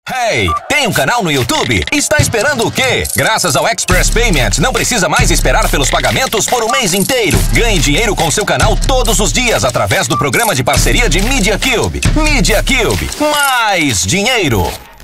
Hey, tem um canal no YouTube? Está esperando o quê? Graças ao Express Payment, não precisa mais esperar pelos pagamentos por um mês inteiro. Ganhe dinheiro com seu canal todos os dias através do programa de parceria de Media Cube. Media Cube, mais dinheiro.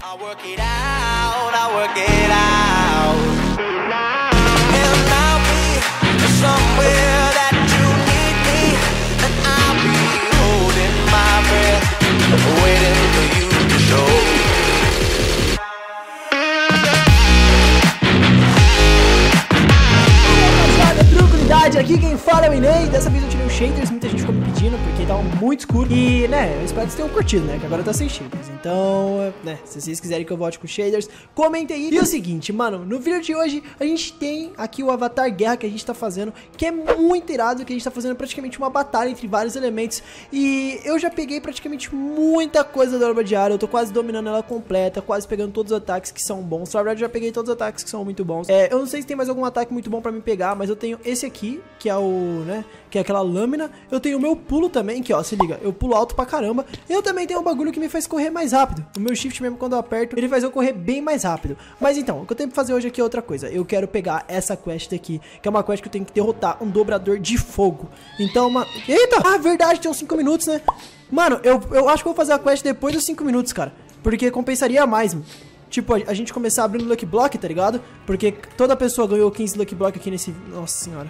Aqui quem fala é o Inei, dessa vez eu tirei os shaders, muita gente ficou me pedindo, porque tava muito escuro. E, né, eu espero que vocês tenham curtido, né, que agora tá sem shaders. Então, né, se vocês quiserem que eu volte com shaders, comentem aí. E o seguinte, mano, no vídeo de hoje a gente tem aqui o Avatar Guerra que a gente tá fazendo, que é muito irado, que a gente tá fazendo praticamente uma batalha entre vários elementos. E eu já peguei praticamente muita coisa da Orba Diária, eu tô quase dominando ela completa, quase pegando todos os ataques que são bons. Na verdade, eu já peguei todos os ataques que são muito bons. Eu não sei se tem mais algum ataque muito bom pra me pegar, mas eu tenho esse aqui, que é o, né, que é aquela lâmina. Eu tenho o meu pulo também, que ó, se liga, eu pulo alto pra caramba. Eu também tenho um bagulho que me faz correr mais rápido. O meu shift mesmo, quando eu aperto, ele faz eu correr bem mais rápido. Mas então, o que eu tenho que fazer hoje aqui é outra coisa. Eu quero pegar essa quest daqui, que é uma quest que eu tenho que derrotar um dobrador de fogo. Então, eita! Ah, verdade, tem uns 5 minutos, né? Mano, eu acho que eu vou fazer a quest depois dos 5 minutos, cara, porque compensaria mais, mano. Tipo, a gente começar abrindo Lucky Block, tá ligado? Porque toda pessoa ganhou 15 Lucky Block aqui nesse... Nossa senhora.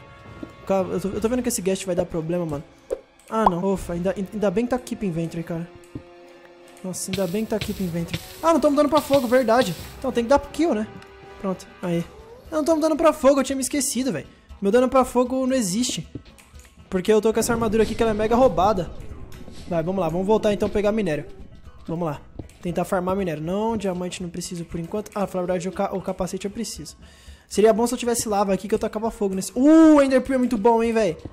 Eu tô vendo que esse guest vai dar problema, mano. Ah, não. Ufa, ainda bem que tá Keep Inventory, cara. Nossa, ainda bem que tá Keep Inventory. Ah, não tô mudando pra fogo, verdade. Então tem que dar kill, né? Pronto, aí. Eu não tô mudando pra fogo, eu tinha me esquecido, velho. Meu dano pra fogo não existe. Porque eu tô com essa armadura aqui que ela é mega roubada. Vai, vamos lá, vamos voltar então pegar minério. Vamos lá. Tentar farmar minério. Não, diamante não preciso por enquanto. Ah, na verdade o capacete eu preciso. Seria bom se eu tivesse lava aqui que eu tacava fogo nesse... Ender Pearl é muito bom, hein, velho.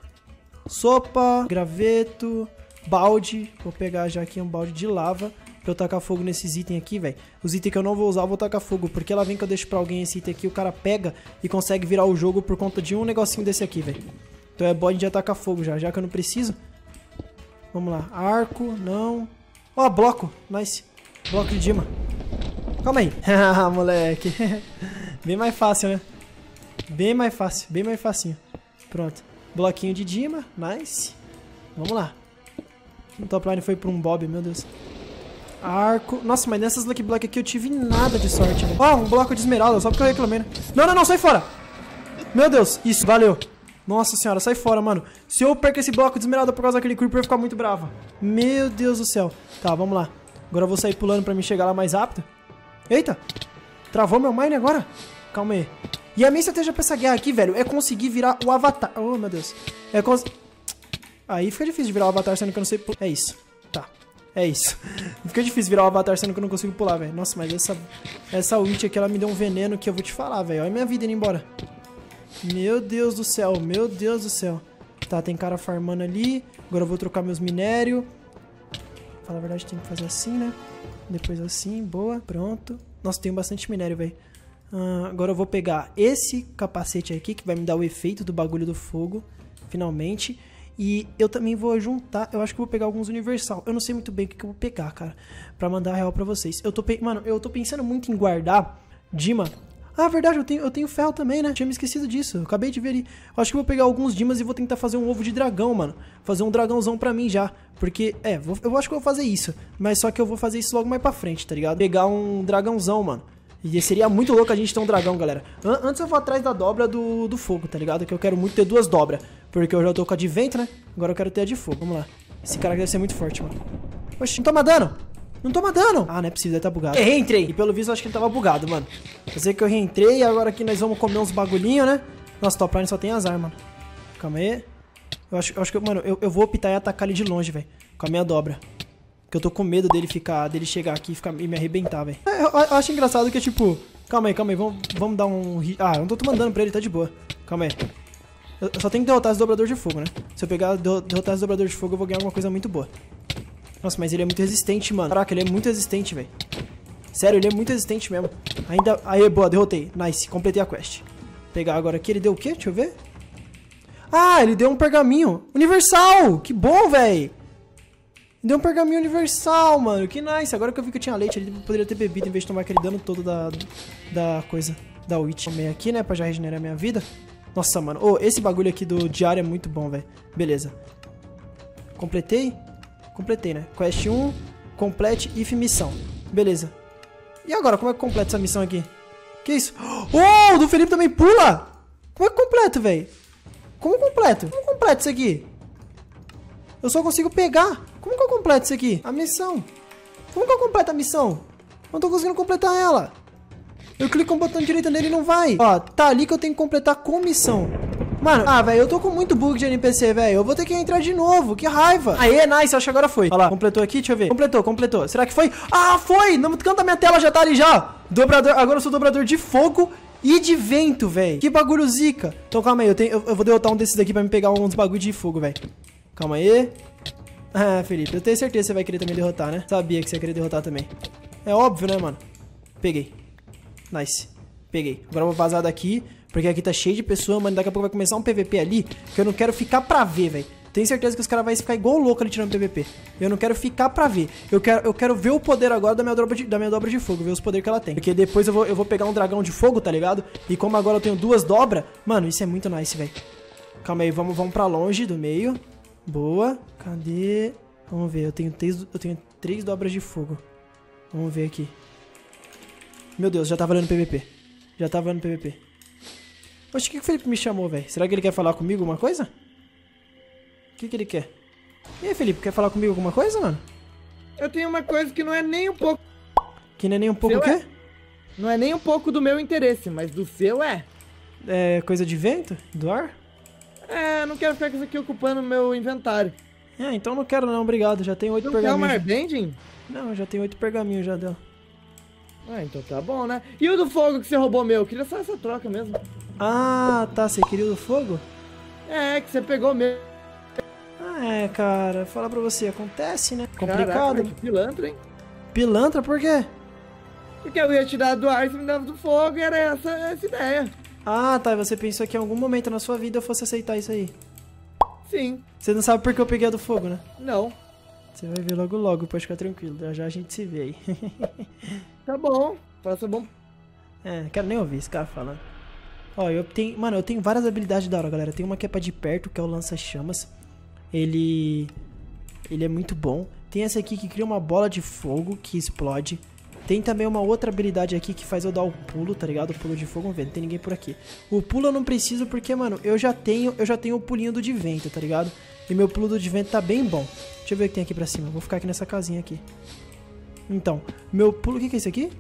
Sopa, graveto, balde. Vou pegar já aqui um balde de lava pra eu tacar fogo nesses itens aqui, velho. Os itens que eu não vou usar eu vou tacar fogo, porque ela vem que eu deixo pra alguém esse item aqui, o cara pega e consegue virar o jogo por conta de um negocinho desse aqui, velho. Então é bom de atacar fogo já que eu não preciso. Vamos lá. Arco, não. Ó, bloco. Nice. Bloco de Dima. Calma aí. Ah, moleque. Bem mais fácil, né? Bem mais fácil. Bem mais facinho. Pronto. Bloquinho de Dima. Nice. Vamos lá. O top line foi pra um Bob, meu Deus. Arco. Nossa, mas nessas Lucky Block aqui eu tive nada de sorte, velho. Ó, um bloco de esmeralda. Só porque eu reclamei, né? Não, sai fora. Meu Deus. Isso, valeu. Nossa senhora, sai fora, mano. Se eu perco esse bloco de esmeralda por causa daquele creeper, eu vou ficar muito bravo. Meu Deus do céu. Tá, vamos lá. Agora eu vou sair pulando pra me chegar lá mais rápido. Eita. Travou meu mine agora? Calma aí. E a minha estratégia pra essa guerra aqui, velho, é conseguir virar o avatar. Oh, meu Deus. Aí fica difícil de virar o avatar sendo que eu não sei pular. É isso. Tá. É isso. Fica difícil virar o avatar sendo que eu não consigo pular, velho. Nossa, mas essa ult aqui, ela me deu um veneno que eu vou te falar, velho. Olha a minha vida indo embora. Meu Deus do céu. Meu Deus do céu. Tá, tem cara farmando ali. Agora eu vou trocar meus minérios. Falar a verdade, tem que fazer assim, né? Depois assim, boa, pronto. Nossa, tenho bastante minério, velho. Agora eu vou pegar esse capacete aqui, que vai me dar o efeito do bagulho do fogo, finalmente. E eu também vou juntar, eu acho que eu vou pegar alguns universal. Eu não sei muito bem o que eu vou pegar, cara, pra mandar real pra vocês. Mano, eu tô pensando muito em guardar Dima. Ah, verdade, eu tenho ferro também, né? Tinha me esquecido disso, eu acabei de ver ali. Eu acho que eu vou pegar alguns Dimas e vou tentar fazer um ovo de dragão, mano. Fazer um dragãozão pra mim já. Porque, eu acho que eu vou fazer isso. Mas só que eu vou fazer isso logo mais pra frente, tá ligado? Pegar um dragãozão, mano. E seria muito louco a gente ter um dragão, galera. Antes eu vou atrás da dobra do fogo, tá ligado? Que eu quero muito ter 2 dobras. Porque eu já tô com a de vento, né? Agora eu quero ter a de fogo, vamos lá. Esse cara deve ser muito forte, mano. Oxi, não toma dano. Não toma dano. Ah, não é possível, deve tá bugado. Reentrei. E pelo visto eu acho que ele tava bugado, mano. Eu sei que eu reentrei e agora aqui nós vamos comer uns bagulhinhos, né? Nossa, top line só tem azar, mano. Calma aí. Eu acho que, mano, eu vou optar e atacar ele de longe, velho. Com a minha dobra. Porque eu tô com medo dele chegar aqui e me arrebentar, velho. Eu acho engraçado que, tipo... Calma aí. Vamos dar um... Ah, eu não tô tomando dano pra ele, tá de boa. Calma aí. Eu só tenho que derrotar esse dobrador de fogo, né? Se eu derrotar esse dobrador de fogo, eu vou ganhar alguma coisa muito boa. Nossa, mas ele é muito resistente, mano. Caraca, ele é muito resistente, velho. Sério, ele é muito resistente mesmo. Ainda... Aê, boa, derrotei. Nice, completei a quest. Vou pegar agora aqui, ele deu o quê? Deixa eu ver. Ah, ele deu um pergaminho. Universal! Que bom, velho. Deu um pergaminho universal, mano. Que nice. Agora que eu vi que eu tinha leite, ele poderia ter bebido em vez de tomar aquele dano todo da coisa, da Witch. Tomei aqui, né, pra já regenerar minha vida. Nossa, mano. Ô, esse bagulho aqui do diário é muito bom, velho. Beleza. Completei? Completei, né? Quest 1, complete if missão. Beleza. E agora, como é que completa essa missão aqui? Que isso? Oh, o do Felipe também pula! Como é que completo, velho? Como completo? Como completo isso aqui? Eu só consigo pegar. Como que eu completo isso aqui? A missão. Como que eu completo a missão? Não tô conseguindo completar ela. Eu clico com o botão direito nele e não vai. Ó, tá ali que eu tenho que completar com missão. Mano, velho, eu tô com muito bug de NPC, velho. Eu vou ter que entrar de novo, que raiva. Aê, nice, acho que agora foi. Olha lá, completou aqui, deixa eu ver. Completou. Será que foi? Ah, foi! No canto da minha tela já tá ali já. Dobrador, agora eu sou dobrador de fogo e de vento, velho. Que bagulho zica. Então calma aí, eu vou derrotar um desses daqui pra me pegar uns bagulho de fogo, velho. Calma aí. Ah, Felipe, eu tenho certeza que você vai querer também derrotar, né? Sabia que você ia querer derrotar também. É óbvio, né, mano? Peguei. Nice. Peguei. Agora eu vou vazar daqui, porque aqui tá cheio de pessoas, mano. Daqui a pouco vai começar um PVP ali, que eu não quero ficar pra ver, velho. Tenho certeza que os caras vão ficar igual louco ali tirando PVP. Eu não quero ficar pra ver. Eu quero ver o poder agora da minha dobra de fogo, ver os poderes que ela tem. Porque depois eu vou pegar um dragão de fogo, tá ligado? E como agora eu tenho 2 dobras, mano, isso é muito nice, velho. Calma aí, vamos pra longe do meio. Boa. Cadê? Vamos ver, eu tenho 3 dobras de fogo. Vamos ver aqui. Meu Deus, já tá valendo PVP. Oxe, o que o Felipe me chamou, velho? Será que ele quer falar comigo alguma coisa? O que ele quer? E aí, Felipe, quer falar comigo alguma coisa, mano? Eu tenho uma coisa que não é nem um pouco... Que não é nem um pouco o quê? Não é nem um pouco do meu interesse, mas do seu é. É coisa de vento? Do ar? É, não quero ficar com isso aqui ocupando o meu inventário. É, então não quero não, obrigado. Já tenho 8 Não pergaminhos. quer uma Airbending? Não, já tenho 8 pergaminhos já dela. Ah, então tá bom, né? E o do fogo que você roubou meu? Eu queria só essa troca mesmo. Ah, tá. Você queria o do fogo? É, que você pegou meu. Ah, é, cara. Falar pra você, acontece, né? Complicado. Caraca, que pilantra, hein? Pilantra, por quê? Porque eu ia te dar do ar e você me dava do fogo e era essa ideia. Ah, tá. E você pensou que em algum momento na sua vida eu fosse aceitar isso aí. Sim. Você não sabe por que eu peguei a do fogo, né? Não. Você vai ver logo, pode ficar tranquilo. Já a gente se vê aí. Tá bom. Faça bom. É, não quero nem ouvir esse cara falando. Ó, eu tenho várias habilidades da hora, galera. Tem uma que é pra de perto, que é o lança-chamas. Ele é muito bom. Tem essa aqui que cria uma bola de fogo que explode. Tem também uma outra habilidade aqui que faz eu dar o pulo, tá ligado? O pulo de fogo, vamos ver, não tem ninguém por aqui. O pulo eu não preciso porque, mano, eu já tenho o pulinho do de vento, tá ligado? E meu pulo do de vento tá bem bom. Deixa eu ver o que tem aqui pra cima. Vou ficar aqui nessa casinha aqui. Então, meu pulo... O que é isso aqui?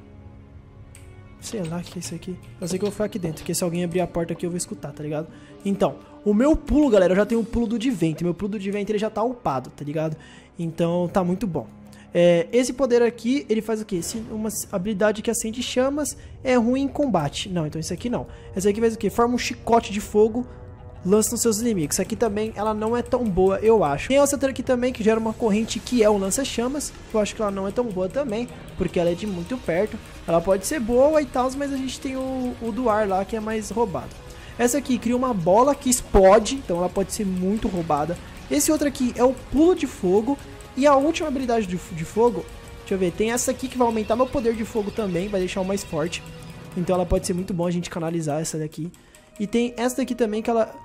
Sei lá o que é isso aqui. Eu sei que eu vou ficar aqui dentro, porque se alguém abrir a porta aqui eu vou escutar, tá ligado? Então, o meu pulo, galera, eu já tenho o pulo do de vento. Meu pulo do de vento, ele já tá upado, tá ligado? Então, tá muito bom. Esse poder aqui, ele faz o quê? Uma habilidade que acende chamas é ruim em combate. Não, então isso aqui não. Essa aqui faz o quê? Forma um chicote de fogo, lança nos seus inimigos. Essa aqui também, ela não é tão boa, eu acho. Tem essa outra aqui também, que gera uma corrente, que é o lança-chamas. Eu acho que ela não é tão boa também, porque ela é de muito perto. Ela pode ser boa e tal, mas a gente tem o do ar lá, que é mais roubado. Essa aqui cria uma bola que explode, então ela pode ser muito roubada. Esse outro aqui é o pulo de fogo. E a última habilidade de fogo, deixa eu ver, tem essa aqui que vai aumentar meu poder de fogo também, vai deixar o mais forte. Então ela pode ser muito bom a gente canalizar essa daqui. E tem essa daqui também que ela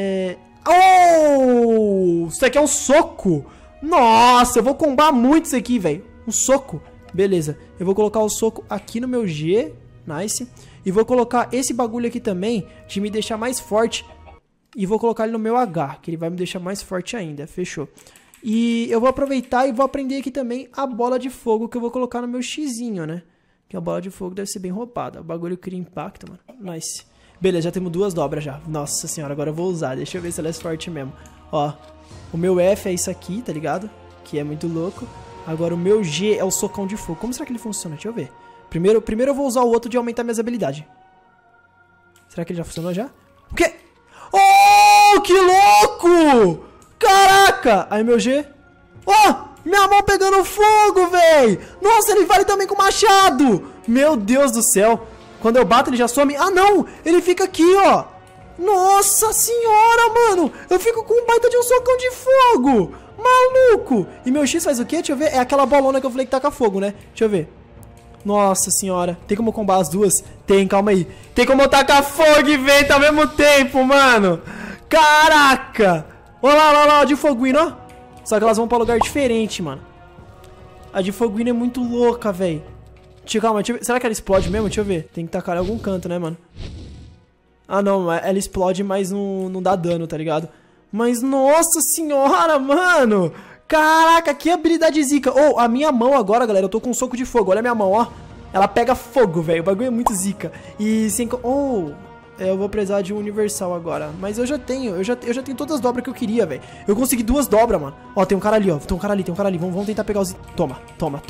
Oh! Isso aqui é um soco! Nossa, eu vou combar muito isso aqui, velho. Um soco. Beleza, eu vou colocar o soco aqui no meu G, nice. E vou colocar esse bagulho aqui também, de me deixar mais forte. E vou colocar ele no meu H, que ele vai me deixar mais forte ainda, fechou. E eu vou aproveitar e vou aprender aqui também a bola de fogo que eu vou colocar no meu xizinho, né? Que a bola de fogo deve ser bem roubada. O bagulho cria impacto, mano. Nice. Beleza, já temos 2 dobras já. Nossa senhora, agora eu vou usar. Deixa eu ver se ela é forte mesmo. Ó, o meu F é isso aqui, tá ligado? Que é muito louco. Agora o meu G é o socão de fogo. Como será que ele funciona? Deixa eu ver. Primeiro eu vou usar o outro de aumentar minhas habilidades. Será que ele já funcionou já? O quê? Oh, que louco! Caraca! Aí meu G. Ó! Minha mão pegando fogo, véi! Nossa, ele vale também com machado! Meu Deus do céu! Quando eu bato, ele já some. Ah, não! Ele fica aqui, ó! Nossa senhora, mano! Eu fico com um baita de um socão de fogo! Maluco! E meu X faz o quê? Deixa eu ver. É aquela bolona que eu falei que taca fogo, né? Deixa eu ver. Nossa senhora. Tem como combar as duas? Tem, calma aí. Tem como eu tacar fogo e vento ao mesmo tempo, mano. Caraca! Olha lá, olha lá, a de foguinho, ó. Só que elas vão pra lugar diferente, mano. A de foguinho é muito louca, velho. Calma, deixa eu ver. Será que ela explode mesmo? Deixa eu ver. Tem que tacar em algum canto, né, mano? Ah, não. Ela explode, mas não dá dano, tá ligado? Mas, nossa senhora, mano. Caraca, que habilidade zica. Oh, a minha mão agora, galera, eu tô com um soco de fogo. Olha a minha mão, ó. Ela pega fogo, velho. O bagulho é muito zica. E sem... Oh, eu vou precisar de um universal agora. Mas eu já tenho todas as dobras que eu queria, velho. Eu consegui 2 dobras, mano. Ó, tem um cara ali, ó. Tem um cara ali. Vamos tentar pegar os... Toma.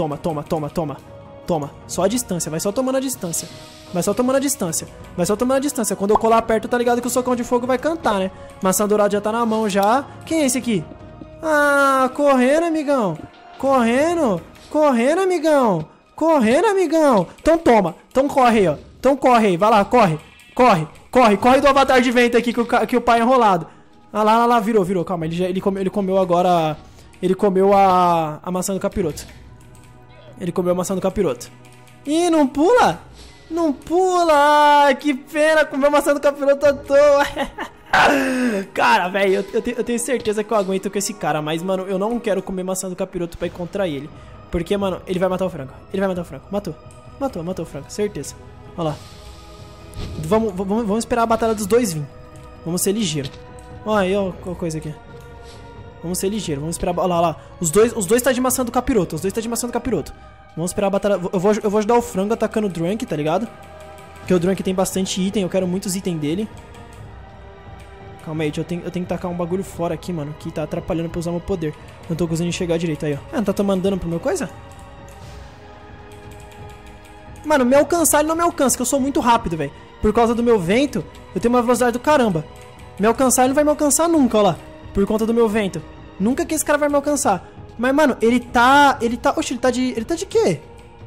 Só a distância. Vai só tomando a distância. Quando eu colar perto, tá ligado que o socão de fogo vai cantar, né? Maçã dourada já tá na mão já. Quem é esse aqui? Ah, correndo, amigão. Correndo, amigão. Então toma. Então corre aí, ó. Vai lá, corre do avatar de vento aqui que o pai é enrolado. Ah lá, virou. Calma, ele comeu agora. Ele comeu a maçã do capiroto. Ih, não pula? Não pula! Ah, que pena, comeu maçã do capiroto à toa. Cara, velho, eu tenho certeza que eu aguento com esse cara. Mas, mano, eu não quero comer maçã do capiroto pra ir contra ele. Porque, mano, ele vai matar o frango. Matou o frango, certeza. Olha lá. Vamos esperar a batalha dos dois vir. Vamos ser ligeiros. Olha aí, ó, qual coisa aqui. Vamos ser ligeiros, vamos esperar... Olha lá. Os dois tá de maçã do capiroto. Vamos esperar a batalha... Eu vou ajudar o frango atacando o Drunk, tá ligado? Porque o Drunk tem bastante item. Eu quero muitos itens dele. Calma aí, eu tenho que tacar um bagulho fora aqui, mano. Que tá atrapalhando pra eu usar meu poder. Não tô conseguindo enxergar direito aí, ó. Ah, não tá tomando dano pro meu coisa? Mano, me alcançar ele não me alcança, que eu sou muito rápido, velho. Por causa do meu vento, eu tenho uma velocidade do caramba. Me alcançar ele não vai me alcançar nunca, ó lá. Por conta do meu vento. Nunca que esse cara vai me alcançar. Mas, mano, ele tá... Oxe, ele tá de quê?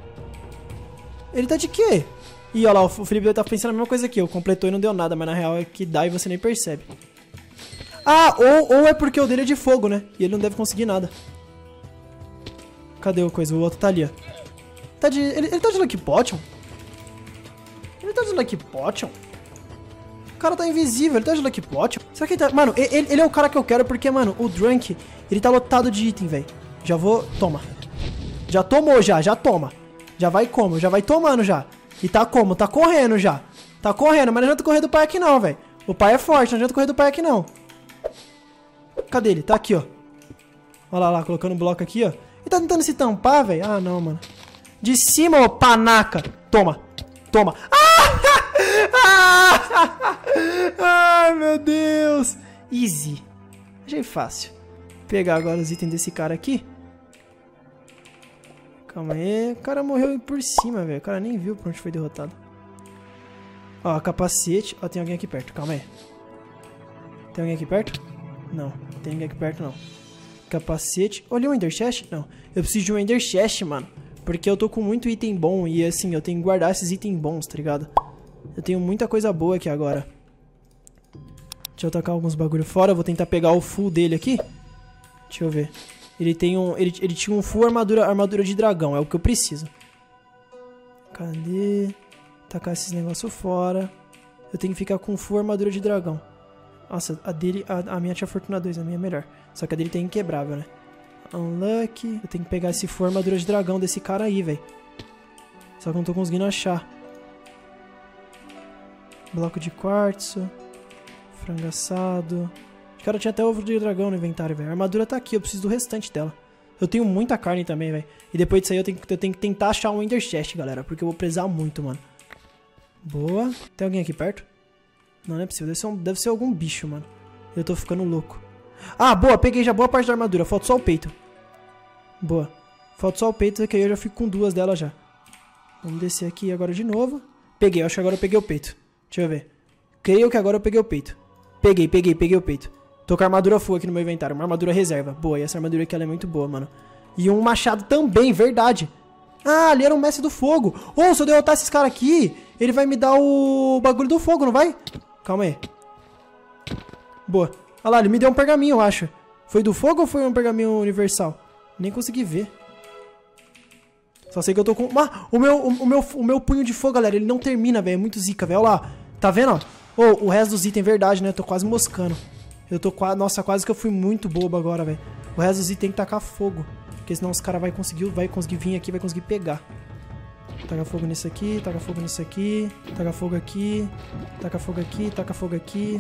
Ih, ó lá, o Felipe tá pensando a mesma coisa que eu. Completou e não deu nada, mas na real é que dá e você nem percebe. Ah, ou é porque o dele é de fogo, né? E ele não deve conseguir nada. Cadê o coisa? O outro tá ali, ó. Ele tá de Lucky Potion? O cara tá invisível, ele tá de Lucky Potion? Será que ele tá... Mano, ele é o cara que eu quero porque, mano, o Drunk, ele tá lotado de item, velho. Já vou... Toma. Já tomou, já toma. Já vai como? Já vai tomando, já. E tá como? Tá correndo, já. Tá correndo, mas não adianta correr do pai aqui não, velho. O pai é forte, não adianta correr do pai aqui não. Cadê ele? Tá aqui, ó. Olha lá, colocando o bloco aqui, ó. Ele tá tentando se tampar, velho. Ah, não, mano. De cima, ô panaca. Toma. Ai, meu Deus. Easy. Achei fácil. Vou pegar agora os itens desse cara aqui. Calma aí. O cara morreu por cima, velho. O cara nem viu por onde foi derrotado. Ó, capacete. Ó, tem alguém aqui perto. Calma aí. Tem alguém aqui perto? Não. Tem ninguém aqui perto, não. Capacete. Olha o Ender Chest? Não. Eu preciso de um Ender Chest, mano. Porque eu tô com muito item bom. E assim, eu tenho que guardar esses itens bons, tá ligado? Eu tenho muita coisa boa aqui agora. Deixa eu tacar alguns bagulho fora. Eu vou tentar pegar o full dele aqui. Deixa eu ver. Ele tem um... Ele tinha um full armadura de dragão. É o que eu preciso. Cadê? Tacar esses negócios fora. Eu tenho que ficar com full armadura de dragão. Nossa, a dele... A minha tinha Fortuna 2, a minha é melhor. Só que a dele tem inquebrável, né? Unlucky. Eu tenho que pegar esse full armadura de dragão desse cara aí, velho. Só que eu não tô conseguindo achar. Bloco de quartzo. Frango assado. O cara tinha até ovo de dragão no inventário, velho. A armadura tá aqui, eu preciso do restante dela. Eu tenho muita carne também, velho. E depois disso aí eu tenho que tentar achar um Ender Chest, galera. Porque eu vou precisar muito, mano. Boa. Tem alguém aqui perto? Não, não é possível. Deve ser algum bicho, mano. Eu tô ficando louco. Ah, boa. Peguei já boa parte da armadura. Falta só o peito. Boa. Falta só o peito, que aí eu já fico com 2 dela já. Vamos descer aqui agora de novo. Peguei. Acho que agora eu peguei o peito. Deixa eu ver. Creio que agora eu peguei o peito. Peguei o peito. Tô com a armadura full aqui no meu inventário. Uma armadura reserva. Boa, e essa armadura aqui ela é muito boa, mano. E um machado também, verdade. Ah, ali era um mestre do fogo. Oh, se eu derrotar esses caras aqui, ele vai me dar o bagulho do fogo, não vai? Calma aí. Boa. Olha lá, ele me deu um pergaminho, eu acho. Foi do fogo ou foi um pergaminho universal? Nem consegui ver. Só sei que eu tô com... Ah, o meu punho de fogo, galera, ele não termina, velho. É muito zica, velho. Olha lá. Tá vendo, ó? Oh, o resto dos itens, verdade, né? Eu tô quase moscando. Eu tô quase... Nossa, quase que eu fui muito bobo agora, velho. O resto dos itens tem que tacar fogo. Porque senão os caras vai conseguir vir aqui, vai conseguir pegar. Taca fogo nisso aqui, taca fogo nisso aqui. Taca fogo aqui. Taca fogo aqui, taca fogo aqui.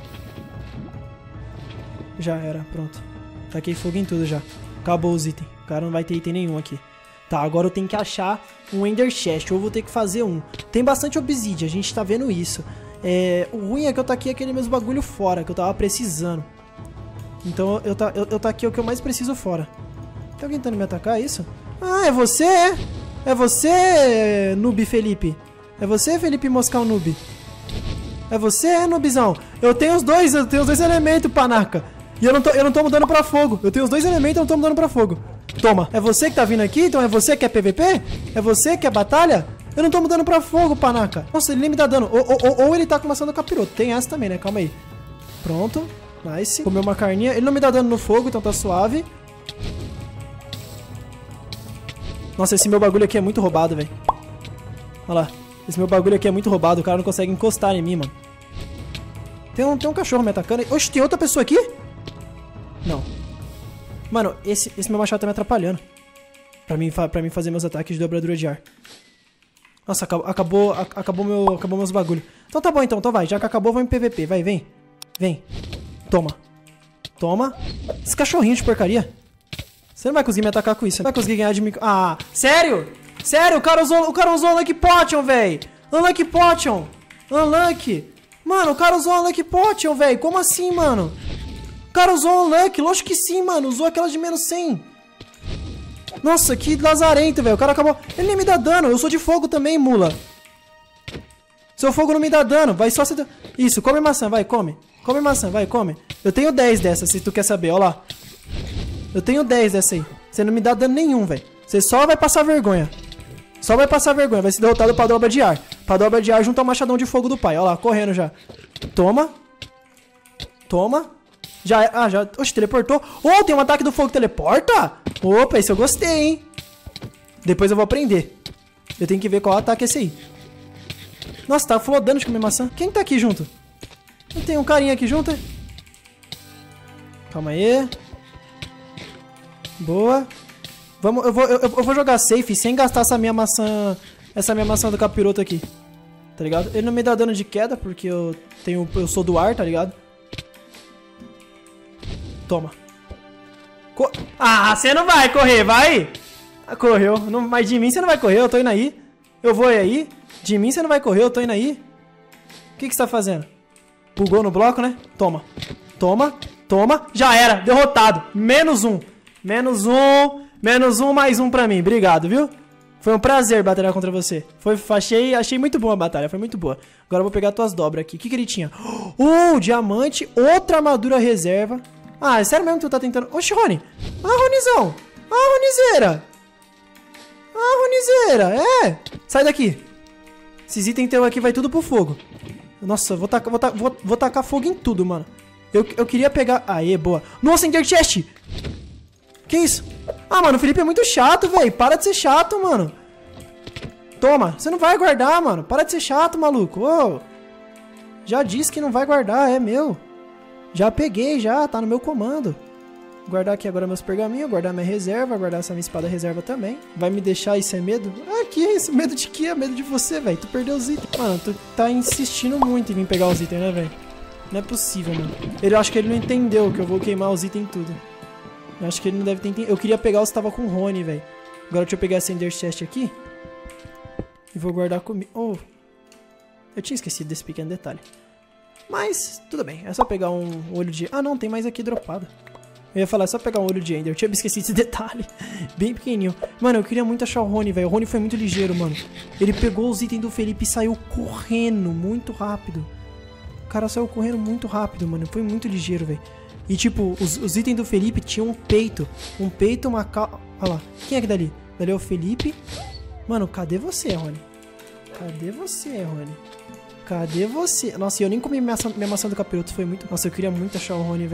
Já era, pronto. Taquei fogo em tudo já. Acabou os itens. O cara não vai ter item nenhum aqui. Tá, agora eu tenho que achar um Ender Chest. Ou eu vou ter que fazer um. Tem bastante Obsidian, a gente tá vendo isso. O ruim é que eu taquei aquele mesmo bagulho fora, que eu tava precisando. Então eu taquei o que eu mais preciso fora. Tá alguém tentando me atacar, é isso? Ah, é você, é? É você, Noob Felipe? É você, Felipe Moscal Noob? É você, Noobzão? Eu tenho os dois elementos, panaca. E eu não tô mudando pra fogo. Eu tenho os dois elementos e eu não tô mudando pra fogo. Toma. É você que tá vindo aqui? Então é você que é PVP? É você que é batalha? Eu não tô mudando pra fogo, panaca. Nossa, ele nem me dá dano. Ou ele tá com maçã do capiroto. Tem essa também, né? Calma aí. Pronto. Nice. Comeu uma carninha. Ele não me dá dano no fogo, então tá suave. Nossa, esse meu bagulho aqui é muito roubado, velho. Olha lá. Esse meu bagulho aqui é muito roubado. O cara não consegue encostar em mim, mano. Tem um cachorro me atacando. Oxe, tem outra pessoa aqui? Não. Mano, esse meu machado tá me atrapalhando. Pra mim fazer meus ataques de dobradura de ar. Nossa, acabou meus bagulho. Então tá bom, então vai. Já que acabou, vamos em PVP. Vai, vem. Vem. Toma. Toma. Esse cachorrinho de porcaria. Você não vai conseguir me atacar com isso. Você não vai conseguir ganhar de mim. Ah, sério? Sério? O cara usou Unlucky Potion, velho. Unlucky Potion. Unlucky. Mano, o cara usou Unlucky Potion, velho. Como assim, mano? O cara usou Unlucky. Lógico que sim, mano. Usou aquela de menos 100. Nossa, que lazarento, velho. O cara acabou... Ele nem me dá dano. Eu sou de fogo também, mula. Seu fogo não me dá dano. Vai só... Isso, come maçã, vai, come. Come maçã, vai, come. Eu tenho 10 dessas, se tu quer saber. Ó lá. Eu tenho 10 dessa aí. Você não me dá dano nenhum, velho. Você só vai passar vergonha. Só vai passar vergonha. Vai ser derrotado pra dobra de ar. Pra dobra de ar junto ao machadão de fogo do pai. Ó lá, correndo já. Toma. Toma. Já... Ah, já... Oxe, teleportou. Oh, tem um ataque do fogo teleporta? Opa, esse eu gostei, hein? Depois eu vou aprender. Eu tenho que ver qual ataque é esse aí. Nossa, tá flodando de comer maçã. Quem tá aqui junto? Não tem um carinha aqui junto, é? Calma aí. Boa. Vamos, eu vou jogar safe sem gastar essa minha maçã do capiroto aqui. Tá ligado? Ele não me dá dano de queda porque eu sou do ar, tá ligado? Toma. Ah, você não vai correr, vai? Ah, correu. Não, mas de mim você não vai correr, eu tô indo aí. Eu vou aí. De mim você não vai correr, eu tô indo aí. O que você tá fazendo? Bugou no bloco, né? Toma. Toma. Toma. Já era. Derrotado. Menos um. Menos um. Menos um, mais um pra mim. Obrigado, viu? Foi um prazer batalhar contra você. Achei muito boa a batalha. Foi muito boa. Agora eu vou pegar tuas dobras aqui. O que ele tinha? Diamante. Outra armadura reserva. Ah, é sério mesmo que tu tá tentando... Oxi, Rony. Ah, Ronizão. Ah, Ronizeira. Ah, Ronizeira. É. Sai daqui. Esses itens teu aqui vai tudo pro fogo. Nossa, vou tacar fogo em tudo, mano. Eu queria pegar... Aê, boa. Nossa, Ender Chest. Que isso? Ah, mano, o Felipe é muito chato, velho. Para de ser chato, mano. Toma. Você não vai guardar, mano. Para de ser chato, maluco. Ô. Já disse que não vai guardar, é meu. Já peguei, já. Tá no meu comando. Guardar aqui agora meus pergaminhos. Guardar minha reserva. Guardar essa minha espada reserva também. Vai me deixar isso é medo? Ah, que isso? Medo de quê? É medo de você, velho. Tu perdeu os itens. Mano, tu tá insistindo muito em vir pegar os itens, né, velho? Não é possível, mano. Eu acho que ele não entendeu que eu vou queimar os itens tudo. Eu acho que ele não deve ter entendido. Eu queria pegar os que tava com o Rony, velho. Agora deixa eu pegar essa Ender Chest aqui. E vou guardar comigo. Oh. Eu tinha esquecido desse pequeno detalhe. Mas, tudo bem. É só pegar um olho de... Ah, não. Tem mais aqui dropado. Eu ia falar, é só pegar um olho de Ender. Eu tinha esquecido esse detalhe. Bem pequenininho. Mano, eu queria muito achar o Rony, velho. O Rony foi muito ligeiro, mano. Ele pegou os itens do Felipe e saiu correndo muito rápido. O cara saiu correndo muito rápido, mano. Foi muito ligeiro, velho. E, tipo, os itens do Felipe tinham um peito. Um peito, uma calça... Olha lá. Quem é que dali? Dali é o Felipe. Mano, cadê você, Rony? Cadê você, Rony? Cadê você? Nossa, eu nem comi minha maçã do capiroto. Foi muito... Nossa, eu queria muito achar o Rony, velho.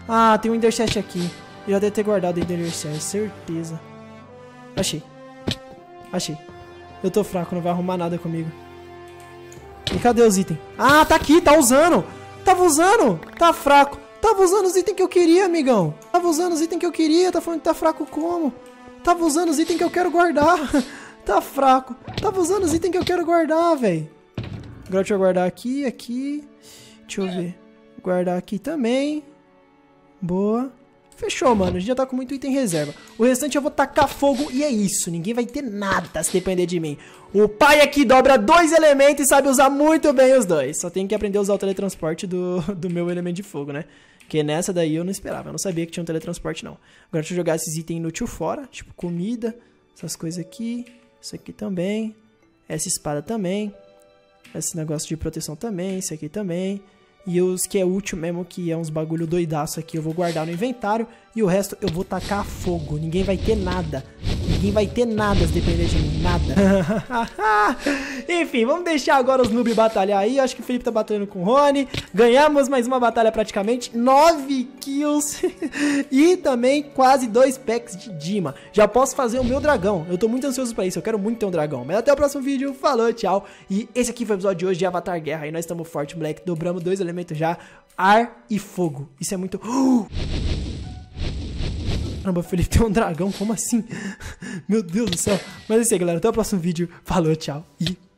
Ah, tem um Ender Chest aqui. Eu já deve ter guardado o Ender Chest, certeza. Achei. Achei. Eu tô fraco, não vai arrumar nada comigo. E cadê os itens? Ah, tá aqui, tá usando. Tava usando. Tá fraco. Tava usando os itens que eu queria, amigão. Tava usando os itens que eu queria. Tá falando que tá fraco como? Tava usando os itens que eu quero guardar. Tá fraco. Tava usando os itens que eu quero guardar, velho. Agora deixa eu guardar aqui, aqui. Deixa eu ver. Guardar aqui também. Boa. Fechou, mano. A gente já tá com muito item em reserva. O restante eu vou tacar fogo e é isso. Ninguém vai ter nada se depender de mim. O pai aqui dobra 2 elementos e sabe usar muito bem os dois. Só tem que aprender a usar o teletransporte do meu elemento de fogo, né? Porque nessa daí eu não esperava. Eu não sabia que tinha um teletransporte, não. Agora deixa eu jogar esses itens inúteis fora. Tipo comida. Essas coisas aqui. Isso aqui também. Essa espada também. Esse negócio de proteção também. Esse aqui também. E os que é útil mesmo, que é uns bagulho doidaço aqui, eu vou guardar no inventário. E o resto eu vou tacar fogo. Ninguém vai ter nada. Ninguém vai ter nada se depender de mim. Nada. Enfim, vamos deixar agora os noobs batalhar aí. Acho que o Felipe tá batalhando com o Rony. Ganhamos mais uma batalha praticamente. 9 kills. E também quase 2 packs de Dima. Já posso fazer o meu dragão. Eu tô muito ansioso pra isso. Eu quero muito ter um dragão. Mas até o próximo vídeo. Falou, tchau. E esse aqui foi o episódio de hoje de Avatar Guerra. E nós estamos forte, moleque. Dobramos 2 elementos já. Ar e fogo. Isso é muito... Caramba, o Felipe tem um dragão, como assim? Meu Deus do céu. Mas é isso aí, galera. Até o próximo vídeo. Falou, tchau e...